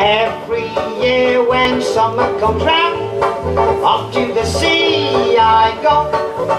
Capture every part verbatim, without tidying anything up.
Every year when summer comes round, off to the sea I go.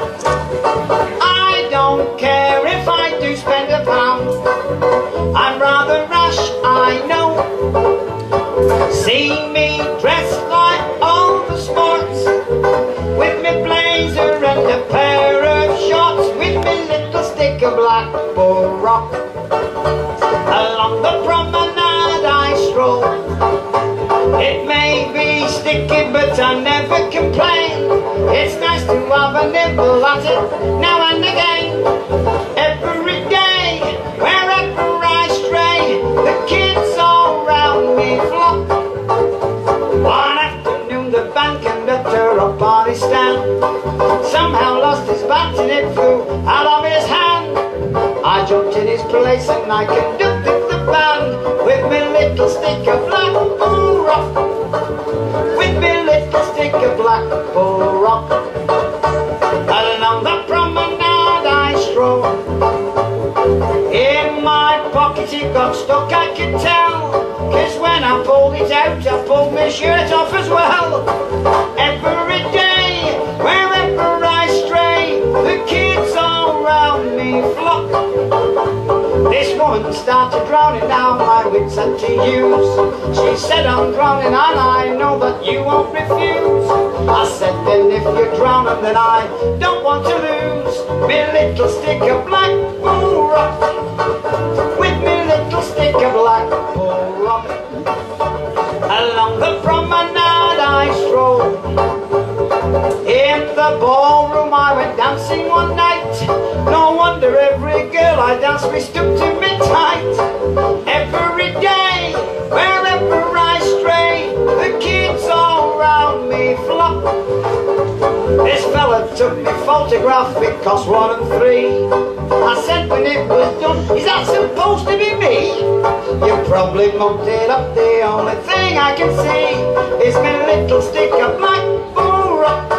I don't care if I do spend a pound, I'm rather rash, I know. See me dressed like all the sports, with me blazer and a pair of shorts, with me little stick of black bull rock. Along the promenade I stroll. It may be sticky but I never complain. It's nice to have a nibble at it now and again. Every day, wherever I stray, the kids all round me flock. One afternoon the band conductor up on his stand somehow lost his bat and it flew out of his hand. I jumped in his place and I conducted the band with me little stick of black bull rock, with me little stick of black bull rock. Along the promenade I stroll. In my pocket it got stuck, I could tell, 'cause when I pulled it out I pulled my shirt off as well. Every day, wherever I stray, the kids all round me flock. This woman started drowning, now my wits had to use. She said, I'm drowning and I know that you won't refuse. I said, then if you're drowning then I don't want to lose me little stick of black bull rock, with me little stick of black bull rock. Along the promenade I stroll. In the ballroom I went dancing one night. No wonder every girl I danced with stuck to me tight. Every day, wherever I stray, the kids all round me flock. This fella took me photograph, it cost one and three. I said when it was done, is that supposed to be me? You probably mucked it up, the only thing I can see is my little stick of black bull rock.